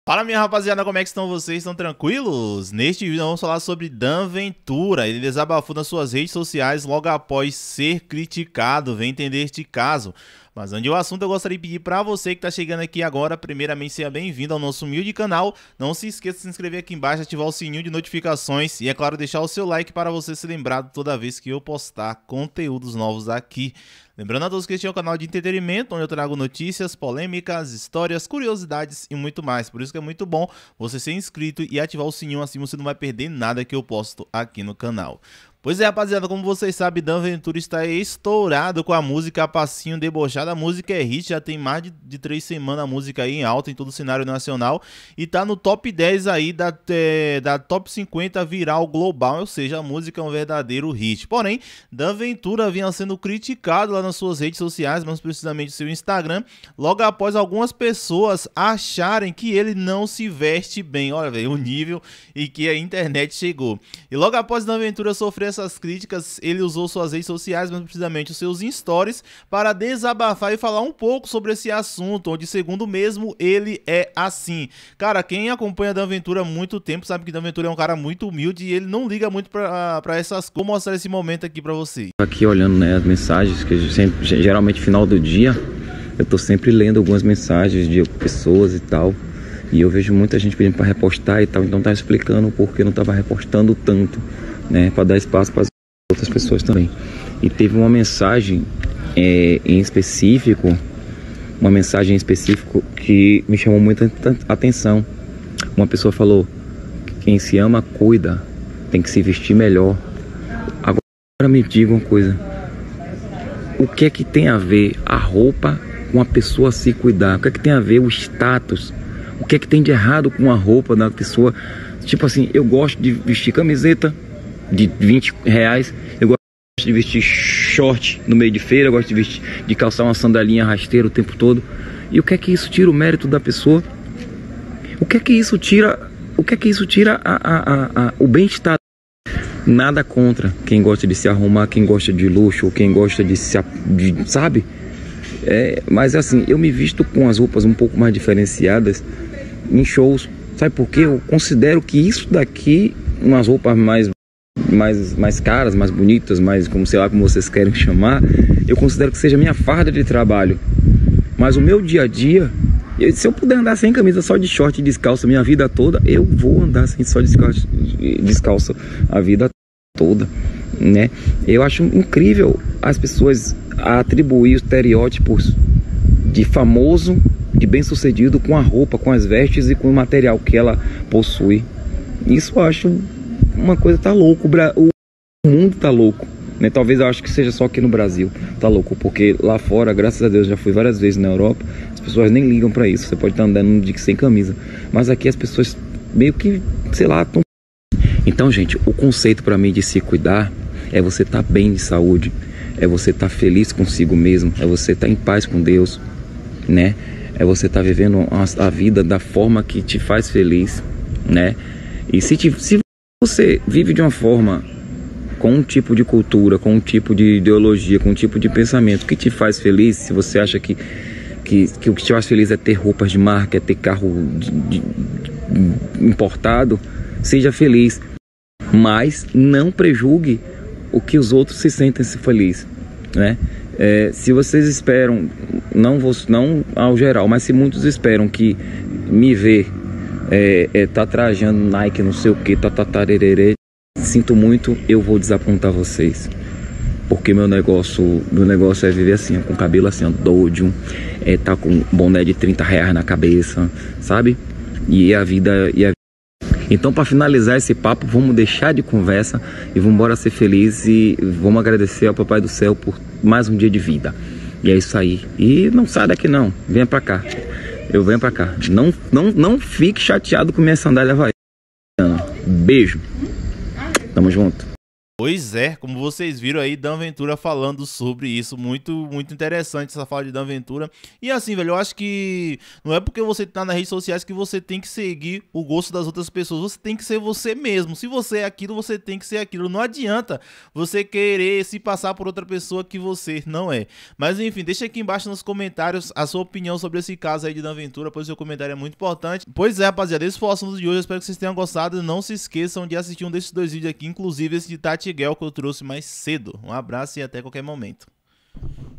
Fala, minha rapaziada, como é que estão vocês? Estão tranquilos? Neste vídeo vamos falar sobre Dan Ventura. Ele desabafou nas suas redes sociais logo após ser criticado. Vem entender este caso. Mas antes do assunto, eu gostaria de pedir para você que está chegando aqui agora, primeiramente seja bem-vindo ao nosso humilde canal. Não se esqueça de se inscrever aqui embaixo, ativar o sininho de notificações e, é claro, deixar o seu like para você ser lembrado toda vez que eu postar conteúdos novos aqui. Lembrando a todos que este é um canal de entretenimento, onde eu trago notícias, polêmicas, histórias, curiosidades e muito mais. Por isso que é muito bom você ser inscrito e ativar o sininho, assim você não vai perder nada que eu posto aqui no canal. Pois é, rapaziada, como vocês sabem, Dan Ventura está estourado com a música Passinho Debochado. A música é hit, já tem mais de 3 semanas a música aí em alta em todo o cenário nacional. E tá no top 10 aí da top 50 viral global, ou seja, a música é um verdadeiro hit. Porém, Dan Ventura vinha sendo criticado lá nas suas redes sociais, mais precisamente no seu Instagram, logo após algumas pessoas acharem que ele não se veste bem. Olha, velho, o nível em que a internet chegou. E logo após Dan Ventura sofrer essas críticas, ele usou suas redes sociais, mais precisamente os seus stories, para desabafar e falar um pouco sobre esse assunto, onde, segundo mesmo, ele é assim. Cara, quem acompanha Dan Ventura há muito tempo sabe que Dan Ventura é um cara muito humilde e ele não liga muito pra essas coisas. Vou mostrar esse momento aqui pra vocês. Aqui olhando, né, as mensagens, que geralmente final do dia, eu tô sempre lendo algumas mensagens de pessoas e tal, e eu vejo muita gente pedindo para repostar e tal, então tá explicando o porquê não tava repostando tanto, né, para dar espaço para as outras pessoas também. E teve uma mensagem em específico, que me chamou muita atenção. Uma pessoa falou: quem se ama cuida, tem que se vestir melhor. Agora me diga uma coisa, o que é que tem a ver a roupa com a pessoa se cuidar? O que é que tem a ver o status? O que é que tem de errado com a roupa da pessoa? Tipo assim, eu gosto de vestir camiseta de R$20, eu gosto de vestir short no meio de feira, eu gosto de calçar uma sandalinha rasteira o tempo todo. E o que é que isso tira o mérito da pessoa? O que é que isso tira o bem-estar? Nada contra quem gosta de se arrumar, quem gosta de luxo, ou quem gosta sabe? Mas assim, eu me visto com as roupas um pouco mais diferenciadas em shows. Sabe por quê? Eu considero que isso daqui, umas roupas mais caras, mais bonitas, mais, como sei lá como vocês querem chamar, eu considero que seja minha farda de trabalho. Mas o meu dia a dia, se eu puder andar sem camisa, só de short e descalço a minha vida toda, eu vou andar só descalço a vida toda, né? Eu acho incrível as pessoas atribuir estereótipos de famoso, de bem-sucedido, com a roupa, com as vestes e com o material que ela possui. Isso eu acho uma coisa, tá louco, o mundo tá louco, né? Talvez eu acho que seja só aqui no Brasil, tá louco, porque lá fora, graças a Deus, já fui várias vezes na Europa, as pessoas nem ligam pra isso, você pode estar andando um dia sem camisa, mas aqui as pessoas meio que, sei lá, tão... Então, gente, o conceito pra mim de se cuidar é você estar bem de saúde, é você estar feliz consigo mesmo, é você estar em paz com Deus, né? É você estar vivendo a vida da forma que te faz feliz, né? E se você vive de uma forma, com um tipo de cultura, com um tipo de ideologia, com um tipo de pensamento que te faz feliz, se você acha que o que te faz feliz é ter roupas de marca, é ter carro importado, seja feliz. Mas não prejugue o que os outros se sentem felizes, né? Se vocês esperam, não ao geral, mas se muitos esperam que me ver tá trajando Nike, não sei o que, sinto muito, eu vou desapontar vocês, porque meu negócio é viver assim, com cabelo assim, doido, tá com boné de R$30 na cabeça, sabe? E a vida. Então, para finalizar esse papo, vamos deixar de conversa e vamos embora ser felizes e vamos agradecer ao Papai do Céu por mais um dia de vida. E é isso aí. E não sai daqui não, venha pra cá. Eu venho pra cá. Não fique chateado com minha sandália havaiana. Beijo. Tamo junto. Pois é, como vocês viram aí, Dan Ventura falando sobre isso, muito interessante essa fala de Dan Ventura. E assim, velho, eu acho que não é porque você tá nas redes sociais que você tem que seguir o gosto das outras pessoas, você tem que ser você mesmo. Se você é aquilo, você tem que ser aquilo. Não adianta você querer se passar por outra pessoa que você não é. Mas enfim, deixa aqui embaixo nos comentários a sua opinião sobre esse caso aí de Dan Ventura, pois o seu comentário é muito importante. Pois é, rapaziada, esse foi o assunto de hoje, eu espero que vocês tenham gostado. Não se esqueçam de assistir um desses dois vídeos aqui, inclusive esse de Tati Guel que eu trouxe mais cedo. Um abraço e até qualquer momento.